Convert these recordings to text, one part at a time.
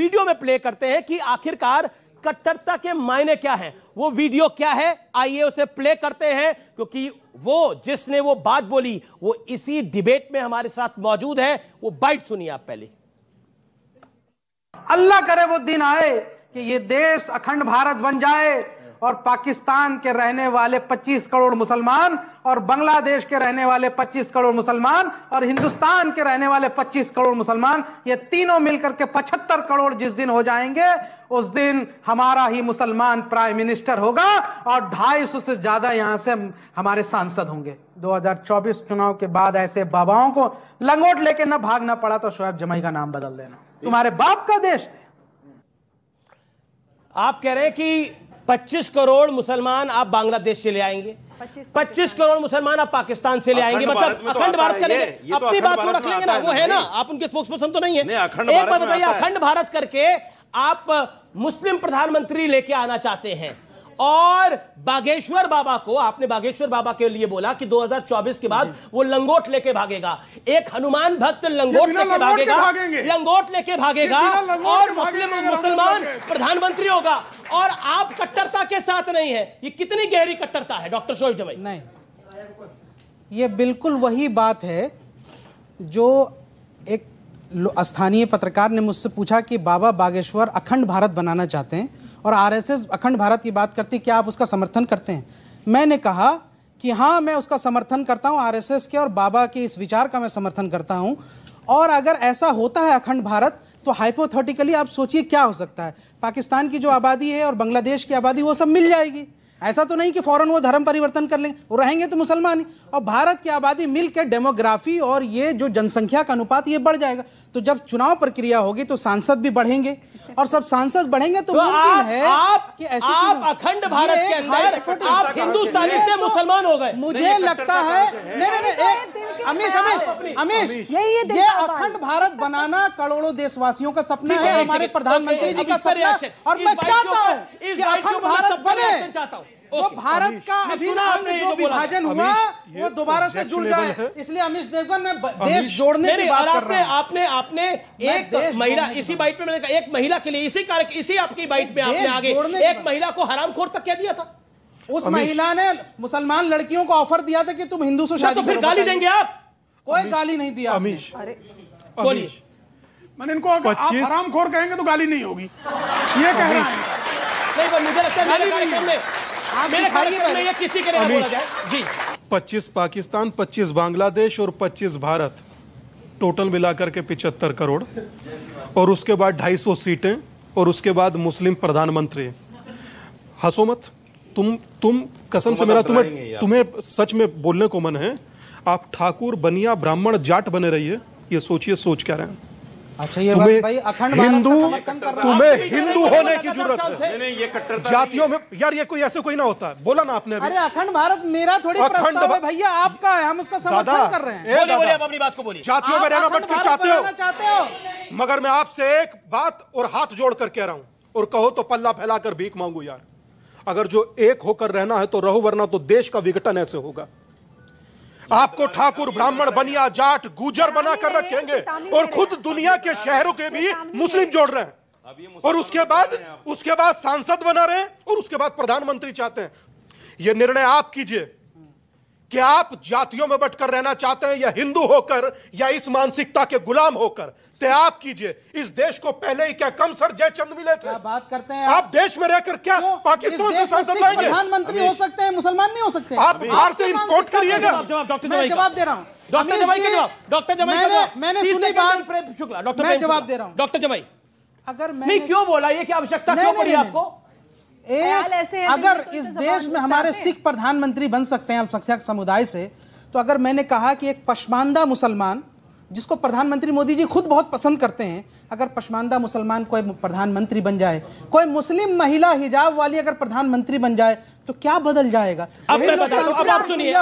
Video में play करते हैं कि आखिरकार कट्टरता के मायने क्या हैं। वो वीडियो क्या है, आइए उसे प्ले करते हैं, क्योंकि वो जिसने वो बात बोली वो इसी डिबेट में हमारे साथ मौजूद है। वो बाइट सुनिए आप पहले। अल्लाह करे वो दिन आए कि ये देश अखंड भारत बन जाए और पाकिस्तान के रहने वाले 25 करोड़ मुसलमान और बांग्लादेश के रहने वाले 25 करोड़ मुसलमान और हिंदुस्तान के रहने वाले 25 करोड़ मुसलमान, ये तीनों मिलकर के 75 करोड़ जिस दिन हो जाएंगे, उस दिन हमारा ही मुसलमान प्राइम मिनिस्टर होगा और 250 से ज्यादा यहां से हमारे सांसद होंगे। 2024 चुनाव के बाद ऐसे बाबाओं को लंगोट लेके न भागना पड़ा तो शोएब जमाई का नाम बदल देना। तुम्हारे बाप का देश थे। आप कह रहे हैं कि 25 करोड़ मुसलमान आप बांग्लादेश से ले आएंगे, 25 करोड़ मुसलमान आप पाकिस्तान से ले आएंगे, मतलब अखंड भारत करेंगे। अपनी बात तो रख लेंगे ना, वो है ना, आप उनके स्पोक्सपर्सन तो नहीं है। एक बात बताइए, अखंड भारत करके आप मुस्लिम प्रधानमंत्री लेके आना चाहते हैं और बागेश्वर बाबा को, आपने बागेश्वर बाबा के लिए बोला कि 2024 के बाद वो लंगोट लेके भागेगा। एक हनुमान भक्त लंगोट लेके भागेगा और मुसलमान प्रधानमंत्री होगा, और आप कट्टरता के साथ नहीं है। ये कितनी गहरी कट्टरता है डॉक्टर शोएब जमाई? नहीं, ये बिल्कुल वही बात है जो एक स्थानीय पत्रकार ने मुझसे पूछा कि बाबा बागेश्वर अखंड भारत बनाना चाहते हैं और आरएसएस अखंड भारत की बात करती, क्या आप उसका समर्थन करते हैं? मैंने कहा कि हाँ, मैं उसका समर्थन करता हूँ, आरएसएस के और बाबा के इस विचार का मैं समर्थन करता हूँ। और अगर ऐसा होता है अखंड भारत, तो हाइपोथेटिकली आप सोचिए क्या हो सकता है। पाकिस्तान की जो आबादी है और बांग्लादेश की आबादी वो सब मिल जाएगी। ऐसा तो नहीं कि फौरन वो धर्म परिवर्तन कर लेंगे, वो रहेंगे तो मुसलमान ही, और भारत की आबादी मिलकर डेमोग्राफी और ये जो जनसंख्या का अनुपात ये बढ़ जाएगा। तो जब चुनाव प्रक्रिया होगी तो सांसद भी बढ़ेंगे, और सब सांसद बढ़ेंगे तो मुमकिन है कि ऐसी आप अखंड भारत के अंदर आप हिंदुस्तानी से मुसलमान हो गए। मुझे लगता है नहीं, अमीश, ये अखंड भारत बनाना करोड़ों देशवासियों का सपना है, हमारे प्रधानमंत्री जी का सपना है, और मैं चाहता हूँ कि अखंड भारत बने। वो भारत का अभी जो विभाजन हुआ वो दोबारा से जुड़ जाए, इसलिए अमीश देवगन ने देश जोड़ने की बात कर रहा है। आपने एक महिला, इसी बाइट में मैंने कहा, एक महिला के लिए इसी आपकी बाइट में आपने आगे एक महिला को हरामखोर तक कह दिया था। उस महिला ने मुसलमान लड़कियों को ऑफर दिया था कि तुम हिंदू से शादी करो। तो फिर गाली देंगे आप? कोई गाली नहीं दिया। अमीश, बोलिए। मैंने इनको आप हरामखोर कहेंगे तो गाली नहीं होगी, ये कह रहा है। नहीं, मुझे लगता है ये किसी के लिए बोला जाए जी। 25 पाकिस्तान, 25 बांग्लादेश और 25 भारत, टोटल मिलाकर के 75 करोड़, और उसके बाद 250 सीटें, और उसके बाद मुस्लिम प्रधानमंत्री। हंसो मत, तुम कसम से मेरा तुम्हें सच में बोलने को मन है। आप ठाकुर, बनिया, ब्राह्मण, जाट बने रहिए, ये सोचिए सोच क्या रहे हैं। अच्छा, ये भाई अखंड हिंदू, तुम्हें हिंदू होने की जरूरत है। ये जातियों में यार ये कोई ऐसे कोई ना होता है, बोला ना आपने अभी। अरे अखंड भारत मेरा थोड़ी प्रस्ताव है भैया, आपका है, हम उसका समर्थन कर रहे हैं। बोलिए आप अपनी बात को बोलिए। जातियों में रहना मत चाहते हो, मगर मैं आपसे एक बात और हाथ जोड़ कर कह रहा हूं, और कहो तो पल्ला फैलाकर भीख मांगू यार। अगर जो एक होकर रहना है तो रहो, वरना तो देश का विघटन ऐसे होगा। आपको ठाकुर, ब्राह्मण, बनिया, जाट, गुजर बना कर रखेंगे, और खुद दुनिया के शहरों के भी मुस्लिम जोड़ रहे हैं, और उसके बाद सांसद बना रहे हैं, और उसके बाद प्रधानमंत्री चाहते हैं। यह निर्णय आप कीजिए कि आप जातियों में बंटकर रहना चाहते हैं, या हिंदू होकर, या इस मानसिकता के गुलाम होकर। ते आप कीजिए। इस देश को पहले ही क्या कम सर जयचंद मिले थे? क्या बात करते हैं आप देश में रहकर क्या पाकिस्तान से सांसद लाएंगे? प्रधानमंत्री हो सकते हैं, मुसलमान नहीं हो सकते। आप बाहर से इंपोर्ट करिएगा। मैं जवाब दे रहा हूँ डॉक्टर जमाई का जवाब। डॉक्टर जमाई मैंने सुनी बात, शुक्ला, मैं जवाब दे रहा हूँ। डॉक्टर जमाई, अगर नहीं क्यों बोला, ये क्या आवश्यकता क्यों पड़ी आपको? अगर इस देश में हमारे सिख प्रधानमंत्री बन सकते हैं अल्पसंख्यक समुदाय से, तो अगर मैंने कहा कि एक पशमानदा मुसलमान, जिसको प्रधानमंत्री मोदी जी खुद बहुत पसंद करते हैं, अगर पशमानदा मुसलमान कोई प्रधानमंत्री बन जाए, कोई मुस्लिम महिला हिजाब वाली अगर प्रधानमंत्री बन जाए, तो क्या बदल जाएगा? अब मैं बताता हूं, अब आप सुनिए,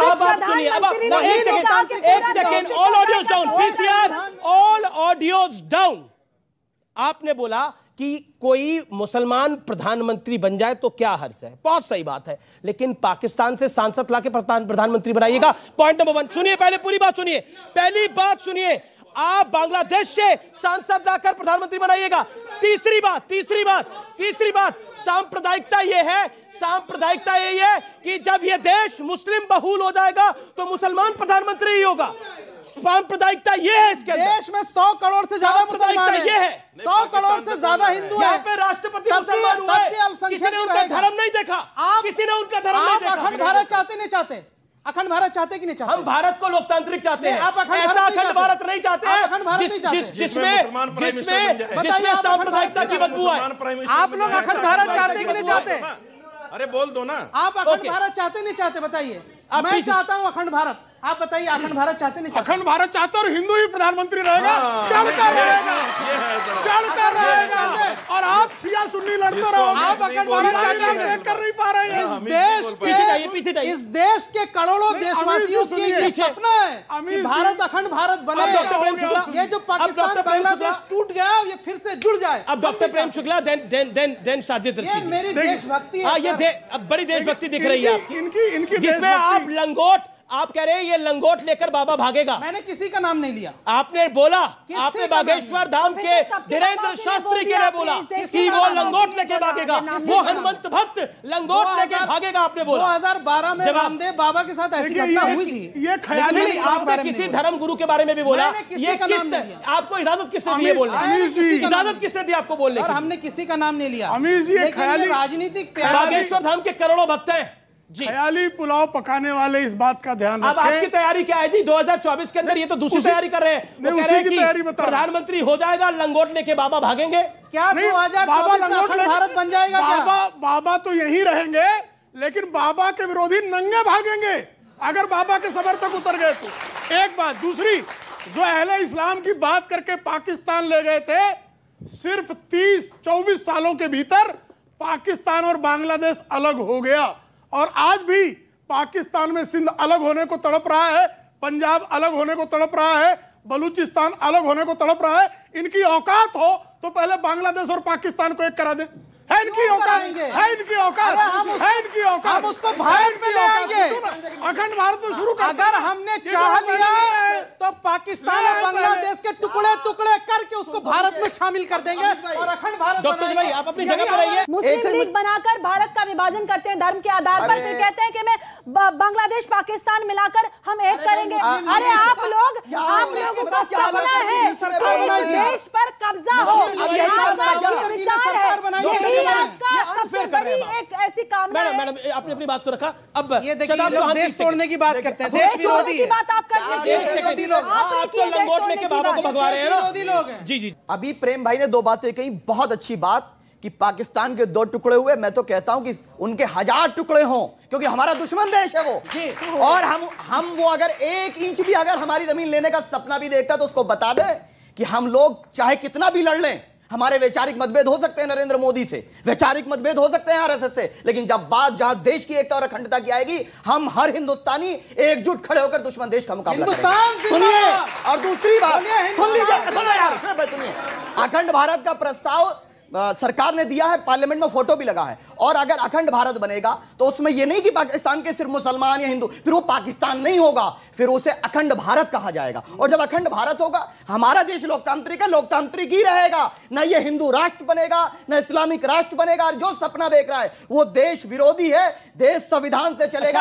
एक second, all audios down PCR, all audios down. आपने बोला कि कोई मुसलमान प्रधानमंत्री बन जाए तो क्या हर्ज है, बहुत सही बात है, लेकिन पाकिस्तान से सांसद लाके प्रधानमंत्री बनाइएगा। पॉइंट नंबर 1 सुनिए, पहले पूरी बात सुनिए, पहली बात सुनिए, आप बांग्लादेश से सांसद लाकर प्रधानमंत्री बनाइएगा। तीसरी बात सांप्रदायिकता यही है कि जब यह देश मुस्लिम बहुल हो जाएगा तो मुसलमान प्रधानमंत्री ही होगा। सांप्रदायिकता ये है इसके अंदर। देश में 100 करोड़ से ज्यादा मुसलमान हैं। ये है 100 करोड़ से ज्यादा हिंदू हैं। यहाँ पे राष्ट्रपति मुसलमान हुए, किसी ने उनका धर्म नहीं देखा, किसी ने उनका धर्म नहीं देखा। अखंड भारत चाहते नहीं चाहते? अखंड भारत चाहते कि नहीं चाहते? हम भारत को लोकतांत्रिक चाहते हैं। आप ऐसा अखंड भारत नहीं चाहते हैं जिसमें सांप्रदायिकता की बदबू है। आप लोग अखंड भारत चाहते कि नहीं चाहते? अरे बोल दो ना। आप अखंड भारत चाहते नहीं चाहते? बताइए। मैं चाहता हूं अखंड भारत। आप बताइए अखंड भारत चाहते नहीं चाहते? अखंड भारत चाहते और हिंदू ही प्रधानमंत्री रहेगा, चढ़कर रहेगा और आप शिया सुन्नी लड़ते रहो। आप अखंड भारत चाहते हैं, कर नहीं पा रहे हैं। इस देश के करोड़ों देशवासियों की ये सपना है कि भारत अखंड भारत बने। ये जो पाकिस्तान बांग्लादेश टूट गया ये फिर से जुड़ जाए। अब डॉक्टर प्रेम शुक्ला देन साजिद ये मेरी देशभक्ति है। ये बड़ी देशभक्ति दिख रही है आपकी, इनकी जिसमें आप लंगोट, आप कह रहे हैं ये लंगोट लेकर बाबा भागेगा। मैंने किसी का नाम नहीं लिया। आपने बोला, आपने बागेश्वर धाम के धीरेन्द्र शास्त्री के लिए बोला कि वो लंगोट लेके भागेगा, वो हनुमंत भक्त लंगोट लेके भागेगा। आपने बोला 2012 में रामदेव बाबा के साथ ऐसी घटना हुई थी। ये ख्याली आपने किसी धर्म गुरु के बारे में भी बोला। ये आपको इजाजत किसने दी है बोलने? इजाजत किसने दी आपको बोलने? हमने किसी का नाम नहीं लिया। लेकिन राजनीतिक बागेश्वर धाम के करोड़ों भक्त हैं जी। ख्याली पुलाव पकाने वाले इस बात का ध्यान रखें। अब आपकी तैयारी क्या है जी 2024 के अंदर? ये तो दूसरी तैयारी कर रहे हैं। वो कह रहे हैं कि प्रधानमंत्री हो जाएगा, लंगोट लेके बाबा भागेंगे। क्या 2024 में अखंड भारत बन जाएगा क्या? बाबा तो यही रहेंगे, लेकिन बाबा के विरोधी नंगे भागेंगे अगर बाबा के समर्थक उतर गए तो। एक बात। दूसरी, जो अहले इस्लाम की बात करके पाकिस्तान ले गए थे, सिर्फ 30-24 सालों के भीतर पाकिस्तान और बांग्लादेश अलग हो गया। और आज भी पाकिस्तान में सिंध अलग होने को तड़प रहा है, पंजाब अलग होने को तड़प रहा है, बलूचिस्तान अलग होने को तड़प रहा है। इनकी औकात हो तो पहले बांग्लादेश और पाकिस्तान को एक करा दे। है इनकी औकात, है इनकी औकात, है इनकी औकात। हम उसको भारत में ले आएंगे, अखंड भारत में शुरू कर। अगर हमने चाह लिया तो पाकिस्तान और बांग्लादेश के टुकड़े टुकड़े करके उसको भारत में शामिल कर देंगे और अखंड भारत। डॉक्टर जी भाई आप अपनी जगह पर रहिए। मुस्लिम लीग बनाकर भारत का विभाजन करते हैं धर्म के आधार पर, फिर कहते हैं कि मैं बांग्लादेश पाकिस्तान मिलाकर हम एक करेंगे। अरे आप लोग का सपना है कि इस देश पर कब्जा हो, विचार है, एक ऐसी कामना है। मैडम आपने अपनी बात को रखा। अब ये देखिए लोग देश तोड़ने की बात करते हैं, देश विरोधी की बात आप करते हैं। देश विरोधी लोग आप तो लंगोट लेके बाबा को भगवा रहे हैं। विरोधी लोग हैं। जी। अभी प्रेम भाई ने 2 बातें कही, बहुत अच्छी बात कि पाकिस्तान के 2 टुकड़े हुए। मैं तो कहता हूं कि उनके 1000 टुकड़े हों, क्योंकि हमारा दुश्मन देश है वो। और हम वो अगर 1 इंच भी अगर हमारी जमीन लेने का सपना भी देखता तो उसको बता दे कि हम लोग चाहे कितना भी लड़ लें, हमारे वैचारिक मतभेद हो सकते हैं नरेंद्र मोदी से, वैचारिक मतभेद हो सकते हैं आरएसएस से, लेकिन जब बात जहां देश की एकता और अखंडता की आएगी, हम हर हिंदुस्तानी एकजुट खड़े होकर दुश्मन देश का मुकाबला करेंगे। सुनिए, और दूसरी बात सुन लीजिए, अखंड भारत का प्रस्ताव सरकार ने दिया है, पार्लियामेंट में फोटो भी लगा है। और अगर अखंड भारत बनेगा तो उसमें यह नहीं कि पाकिस्तान के सिर्फ मुसलमान या हिंदू, फिर वो पाकिस्तान नहीं होगा, फिर उसे अखंड भारत कहा जाएगा। और जब अखंड भारत होगा, हमारा देश लोकतांत्रिक है, लोकतांत्रिक ही रहेगा। न ये हिंदू राष्ट्र बनेगा, न इस्लामिक राष्ट्र बनेगा। और जो सपना देख रहा है वो देश विरोधी है, देश संविधान से चलेगा।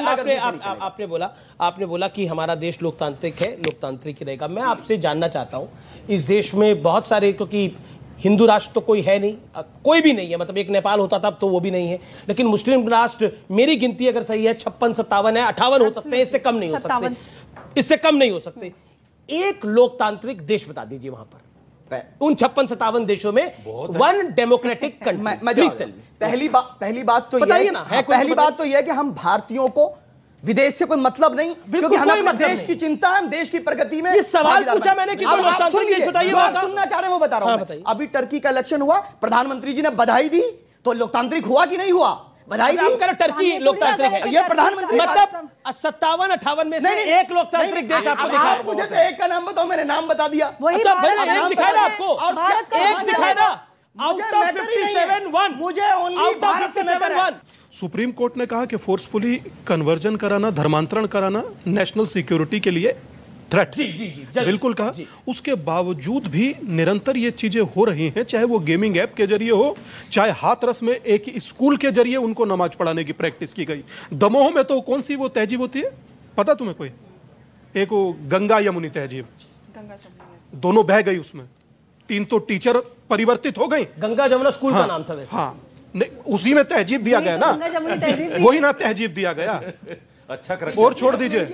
आपने बोला कि हमारा देश लोकतांत्रिक है, लोकतांत्रिक ही रहेगा। मैं आपसे जानना चाहता हूं, इस देश में बहुत सारे, क्योंकि हिंदू राष्ट्र तो कोई है नहीं, कोई भी नहीं है, मतलब एक नेपाल होता था तो वो भी नहीं है, लेकिन मुस्लिम राष्ट्र मेरी गिनती अगर सही है 56-57 है, 58 हो सकते हैं, इससे कम नहीं हो सकते, इससे कम नहीं हो सकते। एक लोकतांत्रिक देश बता दीजिए वहां पर, उन 56-57 देशों में 1 डेमोक्रेटिक कंट्री। पहली बात तो यह है कि हम भारतीयों को विदेश से कोई मतलब नहीं, क्योंकि हमें अपने देश की चिंता है, हम देश की प्रगति में। ये सवाल पूछा मैंने कि सुनना चाह रहे वो बता रहा हूं। अभी टर्की का इलेक्शन हुआ, प्रधानमंत्री जी ने बधाई दी, तो लोकतांत्रिक हुआ कि नहीं हुआ? बधाई दी। टर्की लोकतांत्रिक है, ये प्रधानमंत्री मतलब 57-58 में से एक लोकतांत्रिक देश आपको दिखा। मुझे तो एक का नाम बताओ, मैंने नाम बता दिया। एक दिखाया ना आपको, एक दिखाया ना, आउट ऑफ 57-1, मुझे आउट ऑफ 57-1। सुप्रीम कोर्ट ने कहा कि फोर्सफुली कन्वर्जन कराना, धर्मांतरण कराना नेशनल सिक्योरिटी के लिए थ्रेट। जी जी जी बिल्कुल कहा। उसके बावजूद भी निरंतर ये चीजें हो रही हैं, चाहे वो गेमिंग ऐप के जरिए हो, चाहे हाथरस में एक स्कूल के जरिए उनको नमाज पढ़ाने की प्रैक्टिस की गई। दमोह में तो कौन सी वो तहजीब होती है पता तुम्हें कोई? एक वो गंगा यमुनी तहजीब, दोनों बह गई, उसमें 3 तो टीचर परिवर्तित हो गई। गंगा जमुना स्कूल का नाम था वैसे। हाँ नहीं, उसी में तहजीब दिया गया ना, वही ना तहजीब दिया गया। अच्छा और छोड़ दीजिए,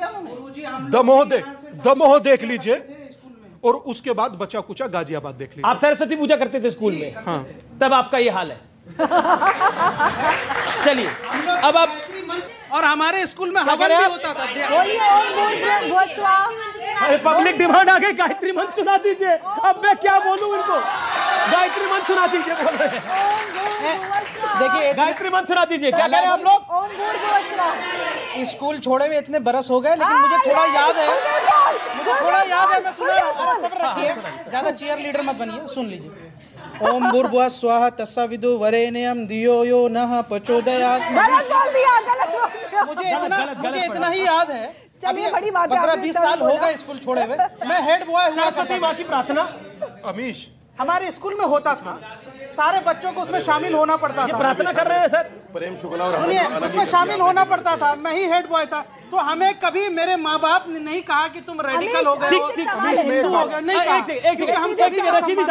दमोह देख लीजिए, और उसके बाद बचा कुचा गाजियाबाद देख लीजिए। आप सरस्वती पूजा करते थे स्कूल में? हाँ। तब आपका ये हाल है। चलिए अब आप, और हमारे स्कूल में हवन भी होता था। पब्लिक डिमांड आ गई, गायत्री मंत्र सुना दीजिए। अब मैं क्या बोलूं इनको, गायत्री मंत्र सुना दीजिए। बोल रहे हैं देखिए, गायत्री मंत्र सुना दीजिए। क्या कह रहे हैं आप लोग? स्कूल छोड़े हुए इतने बरस हो गए, लेकिन मुझे थोड़ा याद है, मैं सुना रहा हूँ। अरे सब्र रखिए, ज्यादा चीयर लीडर मत बनिए, सुन लीजिए। ओम भूर्भुवः स्वः तत्सवितुर्वरेण्यं धियो यो नः प्रचोदयात्। मुझे इतना ही याद है। अभी 15-20 साल हो गए स्कूल छोड़े हुए। मैं हेड बॉय हुआ करता माँ की प्रार्थना अमीश हमारे स्कूल में होता था, सारे बच्चों को उसमें शामिल होना पड़ता था। प्रार्थना कर रहे हैं सर, प्रेम शुक्ला। सुनिए, उसमें शामिल होना पड़ता था, मैं ही हेड बॉय था। तो हमें कभी मेरे माँ बाप ने नहीं कहा कि तुम रेडिकल हो गए हो, हिंदू हो गए, नहीं कहा। हम सभी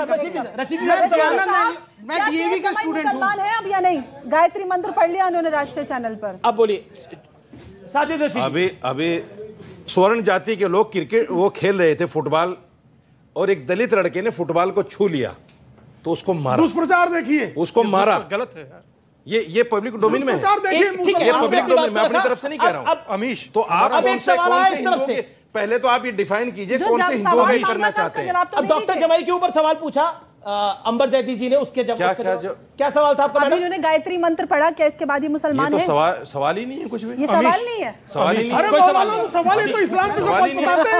मैं डीएवी का स्टूडेंट हूँ। है अब या नहीं? गायत्री मंत्र पढ़ लिया उन्होंने राष्ट्रीय चैनल पर। अब बोलिए। अभी स्वर्ण जाति के लोग क्रिकेट वो खेल रहे थे फुटबॉल, और एक दलित लड़के ने फुटबॉल को छू लिया तो उसको मारा। दुष्प्रचार देखिए, उसको मारा। गलत है यार, ये पब्लिक डोमेन में है। ठीक है, ये पब्लिक डोमेन, मैं अपनी तरफ से नहीं कह रहा हूँ अमीश। तो आप अब एक सवाल आया इस तरफ से, पहले तो आप ये डिफाइन कीजिए कौन से हिंदुओं का करना चाहते हैं। अब डॉक्टर जमाई के ऊपर सवाल पूछा अंबर जैदी जी ने, उसके जब क्या सवाल था आपका? इन्होंने गायत्री मंत्र पढ़ा, क्या इसके बाद ही मुसलमान है? सवाल ही नहीं है कुछ भी। ये सवाल नहीं है, सवाल ही नहीं। अरे सवाल है तो इस्लाम से बताते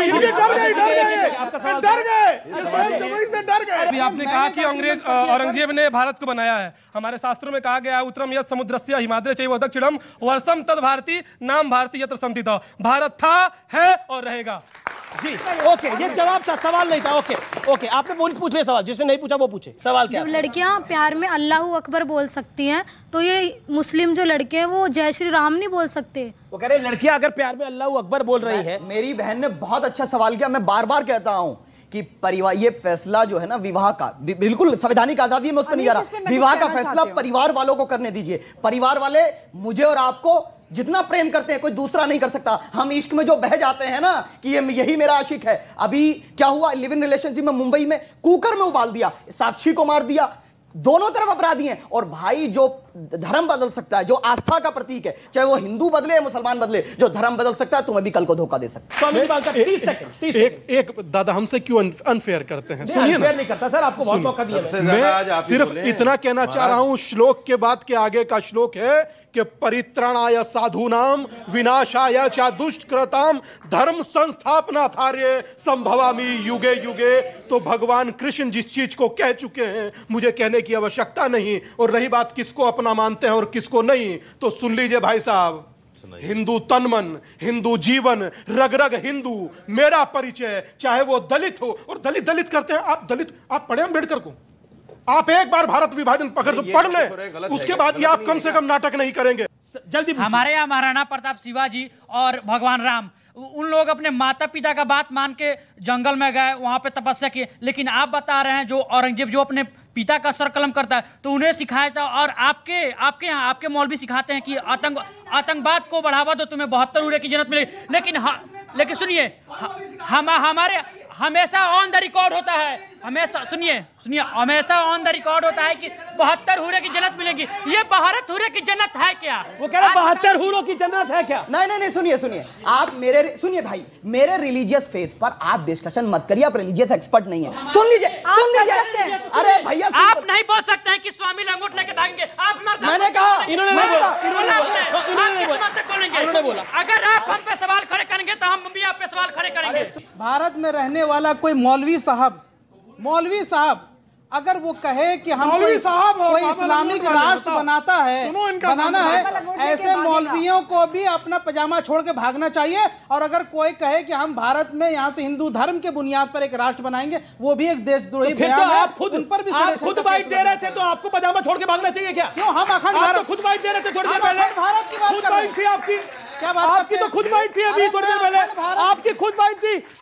हैं। डर गए। अभी आपने कहा कि अंग्रेज औरंगजेब ने भारत को बनाया है। हमारे शास्त्रों में कहा गया है, उत्तरम यत् समुद्रस्य हिमाद्रे चैव दक्षिणम वर्षम तद भारती नाम भारती यत्र संस्थितः। भारत था, है और रहेगा। जी ओके, ये जवाब था, सवाल नहीं था। ओके आपने पुलिस पूछ लिया सवाल, जिसने नहीं पूछा वो पूछे। सवाल क्या? जब लड़कियां प्यार में अल्लाहू अकबर बोल सकती हैं, तो ये मुस्लिम जो लड़के हैं वो जय श्री राम नहीं बोल सकते? वो कह रहे हैं लड़कियां अगर प्यार में अल्लाहू अकबर बोल रही है। मेरी बहन ने बहुत अच्छा सवाल किया। मैं बार बार कहता हूं कि परिवार, ये फैसला जो है ना विवाह का, बिल्कुल संवैधानिक आजादी है, मैं उस पर नहीं जा रहा। विवाह का फैसला परिवार वालों को करने दीजिए। परिवार वाले मुझे और आपको जितना प्रेम करते हैं कोई दूसरा नहीं कर सकता। हम इश्क में जो बह जाते हैं ना कि यही मेरा आशिक है। अभी क्या हुआ, लिव इन रिलेशनशिप में मुंबई में कुकर में उबाल दिया, साक्षी को मार दिया। दोनों तरफ अपराधी हैं। और भाई जो धर्म बदल सकता है, जो आस्था का प्रतीक है, चाहे वो हिंदू बदले या मुसलमान बदले, जो धर्म बदल सकता है तुम्हें भी कल को धोखा दे सकता है। एक दादा हमसे क्यों अनफेयर करते हैं? सुनिए ना, नहीं करता सर, आपको बहुत मौका दिया। मैं सिर्फ इतना कहना चाह रहा हूं, श्लोक के बाद के आगे का श्लोक है कि परित्राणाय साधूनाम विनाशाय च दुष्कृताम धर्म संस्थापनार्थाय संभवामि युगे युगे। तो भगवान कृष्ण जिस चीज को कह चुके हैं मुझे कहने की आवश्यकता नहीं। और रही बात किसको अपना मानते हैं और किसको नहीं, तो सुन लीजिए भाई साहब, हिंदू तन मन, हिंदू जीवन, रग रग हिंदू, मेरा परिचय, चाहे वो दलित हो। और दलित करते हैं आप, दलित आप पढ़े अम्बेडकर को, आप एक बार भारत विभाजन पकड़ पढ़ लें, उसके बाद ये आप कम से कम नाटक नहीं करेंगे। जल्दी हमारे यहाँ महाराणा प्रताप शिवाजी और भगवान राम, उन लोग अपने माता पिता का बात मान के जंगल में गए, वहां पे तपस्या किए। लेकिन आप बता रहे हैं जो औरंगजेब जो अपने पिता का सर कलम करता है, तो उन्हें सिखाया था। और आपके यहाँ आपके मौलवी सिखाते हैं कि आतंकवाद को बढ़ावा दो, तुम्हें 72 उरे की जन्नत मिलेगी। लेकिन सुनिए, हमारे हमेशा ऑन द रिकॉर्ड होता है, हमेशा सुनिए हमेशा ऑन द रिकॉर्ड होता है कि 72 हूरे की जन्नत मिलेगी। ये 72 हूरे की जन्नत है क्या? वो कह रहे 72 हूरों की जन्नत है क्या? नहीं सुनिए आप सुनिए भाई, मेरे रिलीजियस फेथ पर आप डिस्कशन मत करिए, आप रिलीजियस एक्सपर्ट नहीं है। सुन लीजिए। अरे भैया आप नहीं बोल सकते हैं कि स्वामी लंगोट लेके भागेंगे। आप मैंने कहा, इन्होंने बोला अगर आप हम पे सवाल खड़े करेंगे तो हम भी आप पे सवाल खड़े करेंगे। भारत में रहने वाला कोई मौलवी साहब अगर वो कहे कि हम मौलवी साहब कोई इस्लामिक राष्ट्र बनाता है, बनाना है, ऐसे मौलवियों को भी अपना पजामा छोड़ के भागना चाहिए। और अगर कोई कहे कि हम भारत में यहाँ से हिंदू धर्म के बुनियाद पर एक राष्ट्र बनाएंगे, वो भी एक देशद्रोही बयान है। आप खुद बाइट दे रहे थे तो आपको पजामा छोड़ के भागना चाहिए क्या? क्यों? हम अखंड भारत खुद बाइट दे रहे थे थोड़ी देर पहले। भारत की बात कर रहे हैं। थी आपकी, क्या बात आपकी तो खुद बाइट थी अभी थोड़ी देर पहले, आपकी खुद बाइट थी